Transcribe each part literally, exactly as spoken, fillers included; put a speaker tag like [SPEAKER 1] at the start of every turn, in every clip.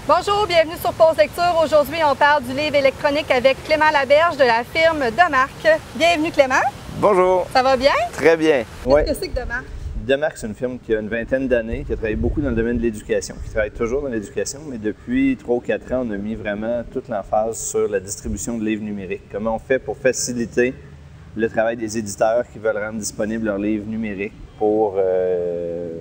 [SPEAKER 1] Bonjour, bienvenue sur Pause Lecture. Aujourd'hui, on parle du livre électronique avec Clément Laberge de la firme Demarque. Bienvenue Clément.
[SPEAKER 2] Bonjour.
[SPEAKER 1] Ça va bien?
[SPEAKER 2] Très bien.
[SPEAKER 1] Qu'est-ce ouais. que c'est que Demarque?
[SPEAKER 2] Demarque, c'est une firme qui a une vingtaine d'années, qui a travaillé beaucoup dans le domaine de l'éducation, qui travaille toujours dans l'éducation, mais depuis trois ou quatre ans, on a mis vraiment toute l'emphase sur la distribution de livres numériques. Comment on fait pour faciliter le travail des éditeurs qui veulent rendre disponibles leurs livres numériques pour euh,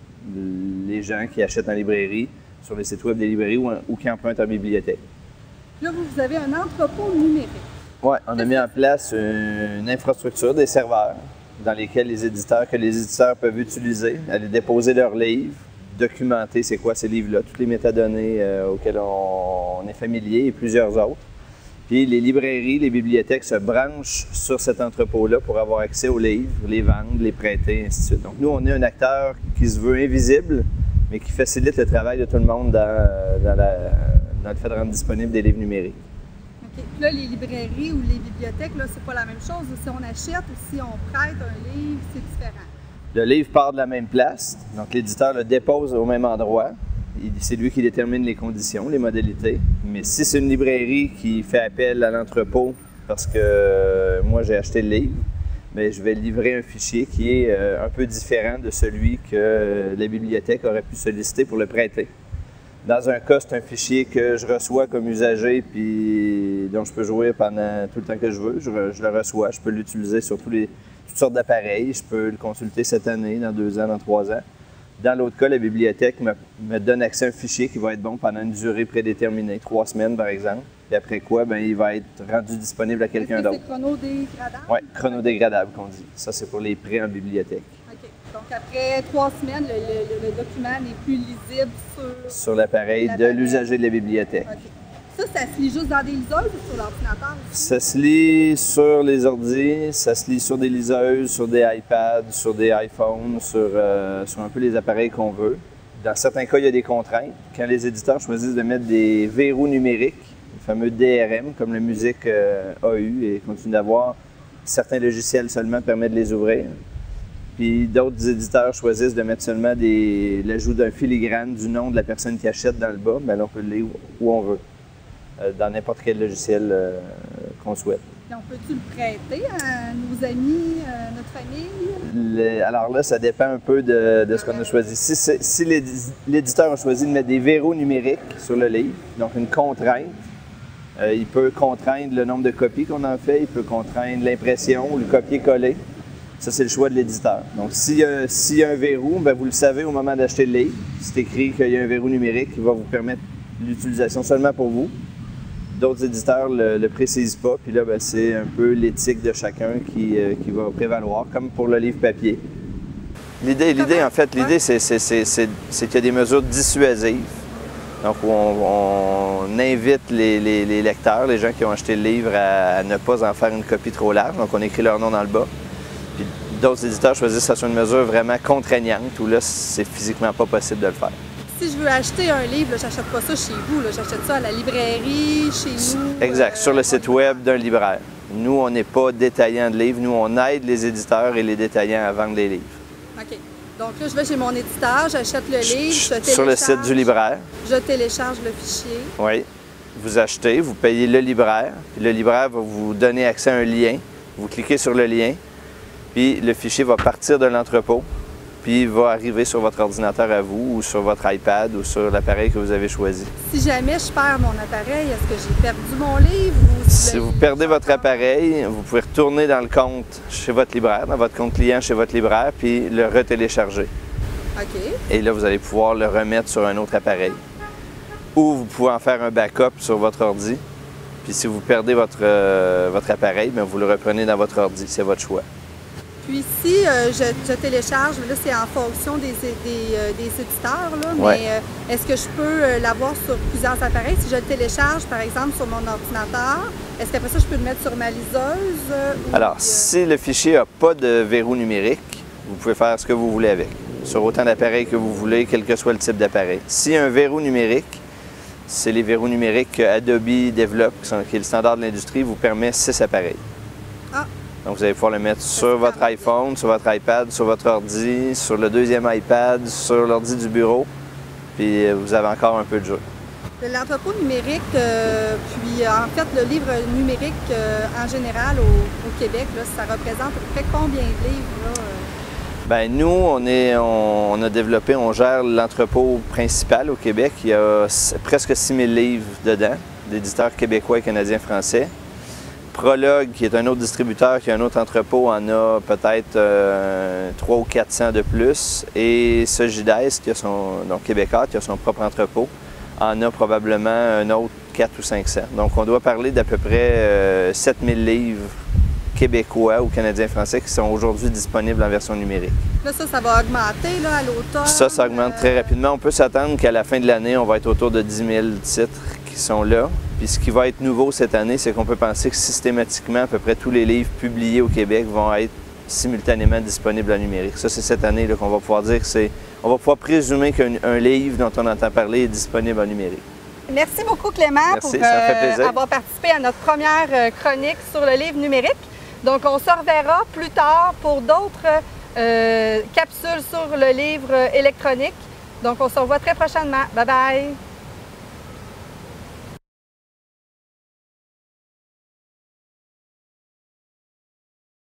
[SPEAKER 2] les gens qui achètent en librairie, sur les sites web des librairies ou, ou qui empruntent en bibliothèque.
[SPEAKER 1] Là, vous avez un entrepôt numérique.
[SPEAKER 2] Oui, on a mis en place une, une infrastructure, des serveurs, dans lesquels les éditeurs, que les éditeurs peuvent utiliser, aller déposer leurs livres, documenter c'est quoi ces livres-là, toutes les métadonnées euh, auxquelles on, on est familier et plusieurs autres. Puis les librairies, les bibliothèques se branchent sur cet entrepôt-là pour avoir accès aux livres, les vendre, les prêter, ainsi de suite. Donc nous, on est un acteur qui se veut invisible, mais qui facilite le travail de tout le monde dans, dans, la, dans le fait de rendre disponible des livres numériques.
[SPEAKER 1] OK. Puis là, les librairies ou les bibliothèques, là, c'est pas la même chose. Si on achète ou si on prête un livre, c'est différent.
[SPEAKER 2] Le livre part de la même place, donc l'éditeur le dépose au même endroit. C'est lui qui détermine les conditions, les modalités. Mais si c'est une librairie qui fait appel à l'entrepôt parce que euh, moi j'ai acheté le livre, bien, je vais livrer un fichier qui est euh, un peu différent de celui que euh, la bibliothèque aurait pu solliciter pour le prêter. Dans un cas, c'est un fichier que je reçois comme usager puis dont je peux jouer pendant tout le temps que je veux. Je, re, je le reçois, je peux l'utiliser sur tous les, toutes sortes d'appareils. Je peux le consulter cette année, dans deux ans, dans trois ans. Dans l'autre cas, la bibliothèque me, me donne accès à un fichier qui va être bon pendant une durée prédéterminée, trois semaines par exemple. Et après quoi, bien, il va être rendu disponible à quelqu'un d'autre.
[SPEAKER 1] C'est chronodégradable?
[SPEAKER 2] Oui, chronodégradable qu'on dit. Ça, c'est pour les prêts en bibliothèque.
[SPEAKER 1] OK. Donc après trois semaines, le, le, le document n'est plus lisible sur...
[SPEAKER 2] Sur l'appareil de l'usager de la bibliothèque.
[SPEAKER 1] OK. Ça, ça se lit juste dans des liseuses ou sur l'ordinateur aussi?
[SPEAKER 2] Ça se lit sur les ordi, ça se lit sur des liseuses, sur des iPads, sur des iPhones, sur, euh, sur un peu les appareils qu'on veut. Dans certains cas, il y a des contraintes. Quand les éditeurs choisissent de mettre des verrous numériques, le fameux D R M, comme la musique euh, a eu et continue d'avoir, certains logiciels seulement permettent de les ouvrir. Puis d'autres éditeurs choisissent de mettre seulement l'ajout d'un filigrane du nom de la personne qui achète dans le bas, mais là, on peut le lire où on veut. Dans n'importe quel logiciel euh, qu'on souhaite.
[SPEAKER 1] Et on peut-tu le prêter à nos amis, à notre famille?
[SPEAKER 2] Le, alors là, ça dépend un peu de, de ce qu'on a choisi. Si, si l'éditeur a choisi de mettre des verrous numériques sur le livre, donc une contrainte, euh, il peut contraindre le nombre de copies qu'on en fait, il peut contraindre l'impression ou le copier-coller. Ça, c'est le choix de l'éditeur. Donc, s'il y, s'il y a un verrou, bien, vous le savez au moment d'acheter le livre. C'est écrit qu'il y a un verrou numérique qui va vous permettre l'utilisation seulement pour vous. D'autres éditeurs ne le, le précisent pas, puis là, ben, c'est un peu l'éthique de chacun qui, euh, qui va prévaloir, comme pour le livre papier. L'idée, l'idée en fait, l'idée, c'est qu'il y a des mesures dissuasives. Donc, on, on invite les, les, les lecteurs, les gens qui ont acheté le livre, à, à ne pas en faire une copie trop large. Donc, on écrit leur nom dans le bas. Puis d'autres éditeurs choisissent que ça soit une mesure vraiment contraignante, où là, c'est physiquement pas possible de le faire.
[SPEAKER 1] Si je veux acheter un livre, je n'achète pas ça chez vous, j'achète ça à la librairie, chez nous.
[SPEAKER 2] Exact,
[SPEAKER 1] euh,
[SPEAKER 2] sur le site web d'un libraire. Nous, on n'est pas détaillant de livres. Nous, on aide les éditeurs et les détaillants à vendre les livres.
[SPEAKER 1] OK. Donc là, je vais chez mon éditeur, j'achète le livre, je télécharge.
[SPEAKER 2] Sur le site du libraire.
[SPEAKER 1] Je télécharge le fichier.
[SPEAKER 2] Oui. Vous achetez, vous payez le libraire, puis le libraire va vous donner accès à un lien. Vous cliquez sur le lien, puis le fichier va partir de l'entrepôt. Puis il va arriver sur votre ordinateur à vous, ou sur votre iPad, ou sur l'appareil que vous avez choisi.
[SPEAKER 1] Si jamais je perds mon appareil, est-ce que j'ai perdu mon livre? Ou
[SPEAKER 2] si vous perdez votre appareil, vous pouvez retourner dans le compte chez votre libraire, dans votre compte client chez votre libraire, puis le retélécharger.
[SPEAKER 1] OK.
[SPEAKER 2] Et là, vous allez pouvoir le remettre sur un autre appareil. Ou vous pouvez en faire un backup sur votre ordi. Puis si vous perdez votre, euh, votre appareil, bien, vous le reprenez dans votre ordi. C'est votre choix.
[SPEAKER 1] Puis si euh, je, je télécharge, là c'est en fonction des, des, euh, des éditeurs, là, mais
[SPEAKER 2] ouais.
[SPEAKER 1] euh, est-ce que je peux euh, l'avoir sur plusieurs appareils? Si je le télécharge, par exemple, sur mon ordinateur, est-ce qu'après ça, je peux le mettre sur ma liseuse? Euh,
[SPEAKER 2] Alors,
[SPEAKER 1] ou, euh...
[SPEAKER 2] si le fichier n'a pas de verrou numérique, vous pouvez faire ce que vous voulez avec, sur autant d'appareils que vous voulez, quel que soit le type d'appareil. S'il y a un verrou numérique, c'est les verrous numériques que Adobe développe, qui est le standard de l'industrie, vous permet six appareils.
[SPEAKER 1] Ah.
[SPEAKER 2] Donc, vous allez pouvoir le mettre sur votre iPhone, sur votre iPad, sur votre ordi, sur le deuxième iPad, sur l'ordi du bureau, puis vous avez encore un peu de jeu.
[SPEAKER 1] L'entrepôt numérique, euh, puis en fait le livre numérique euh, en général au, au Québec, là, ça représente à peu près combien de livres? Là, euh?
[SPEAKER 2] Bien, nous, on, est, on, on a développé, on gère l'entrepôt principal au Québec. Il y a presque six mille livres dedans, d'éditeurs québécois, canadiens, français. Prologue, qui est un autre distributeur, qui a un autre entrepôt, en a peut-être euh, trois ou quatre cents de plus. Et Sogides, qui a son, donc Québécois, qui a son propre entrepôt, en a probablement un autre quatre ou cinq cents. Donc, on doit parler d'à peu près euh, sept mille livres québécois ou canadiens-français qui sont aujourd'hui disponibles en version numérique.
[SPEAKER 1] Là, ça, ça va augmenter là, à l'automne?
[SPEAKER 2] Ça, ça augmente
[SPEAKER 1] euh...
[SPEAKER 2] très rapidement. On peut s'attendre qu'à la fin de l'année, on va être autour de dix mille titres qui sont là. Puis ce qui va être nouveau cette année, c'est qu'on peut penser que systématiquement, à peu près tous les livres publiés au Québec vont être simultanément disponibles en numérique. Ça, c'est cette année qu'on va pouvoir dire que c'est... On va pouvoir présumer qu'un livre dont on entend parler est disponible en numérique.
[SPEAKER 1] Merci beaucoup, Clément,
[SPEAKER 2] Merci,
[SPEAKER 1] pour
[SPEAKER 2] ça fait plaisir.
[SPEAKER 1] euh, avoir participé à notre première euh, chronique sur le livre numérique. Donc, on se reverra plus tard pour d'autres euh, capsules sur le livre électronique. Donc, on se revoit très prochainement. Bye bye!